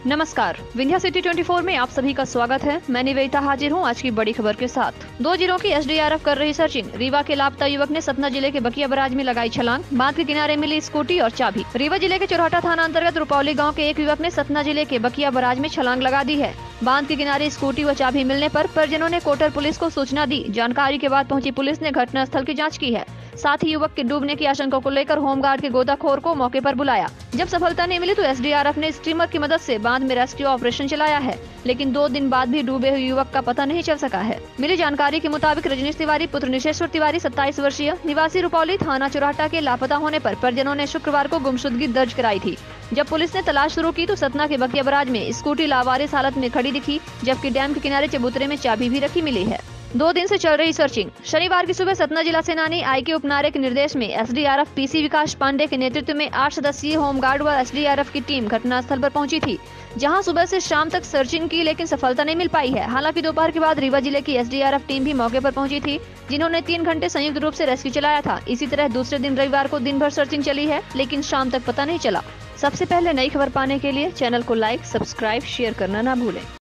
नमस्कार, विंध्या सिटी 24 में आप सभी का स्वागत है। मैं निवेदिता हाजिर हूं आज की बड़ी खबर के साथ। 2 जिलों की एसडीआरएफ कर रही सर्चिंग। रीवा के लापता युवक ने सतना जिले के बकिया बराज में लगाई छलांग। बांध के किनारे मिली स्कूटी और चाबी। रीवा जिले के चौराहा थाना अंतर्गत रुपौली गाँव के एक युवक ने सतना जिले के बकिया बराज में छलांग लगा दी है। बांध के किनारे स्कूटी व चाबी मिलने पर परिजनों ने कोटर पुलिस को सूचना दी। जानकारी के बाद पहुंची पुलिस ने घटनास्थल की जांच की है। साथ ही युवक के डूबने की आशंका को लेकर होमगार्ड के गोताखोर को मौके पर बुलाया। जब सफलता नहीं मिली तो एसडीआरएफ ने स्टीमर की मदद से बांध में रेस्क्यू ऑपरेशन चलाया है, लेकिन 2 दिन बाद भी डूबे हुए युवक का पता नहीं चल सका है। मिली जानकारी के मुताबिक रजनीश तिवारी पुत्र निशेश्वर तिवारी 27 वर्षीय निवासी रुपौली थाना चौराहा के लापता होने पर परिजनों ने शुक्रवार को गुमशुदगी दर्ज कराई थी। जब पुलिस ने तलाश शुरू की तो सतना के बकिया बराज में स्कूटी लावारिस हालत में खड़ी दिखी, जबकि डैम के किनारे चबूतरे में चाबी भी रखी मिली है। 2 दिन से चल रही सर्चिंग। शनिवार की सुबह सतना जिला सेनानी आई के उपनारे के निर्देश में एसडीआरएफ पीसी विकास पांडे के नेतृत्व में 8 सदस्यीय होमगार्ड व एसडीआरएफ की टीम घटनास्थल पर पहुंची थी, जहां सुबह से शाम तक सर्चिंग की, लेकिन सफलता नहीं मिल पाई है। हालांकि दोपहर के बाद रीवा जिले की एसडीआरएफ टीम भी मौके पर पहुंची थी, जिन्होंने 3 घंटे संयुक्त रूप से रेस्क्यू चलाया था। इसी तरह दूसरे दिन रविवार को दिन भर सर्चिंग चली है, लेकिन शाम तक पता नहीं चला। सबसे पहले नई खबर पाने के लिए चैनल को लाइक, सब्सक्राइब, शेयर करना ना भूलें।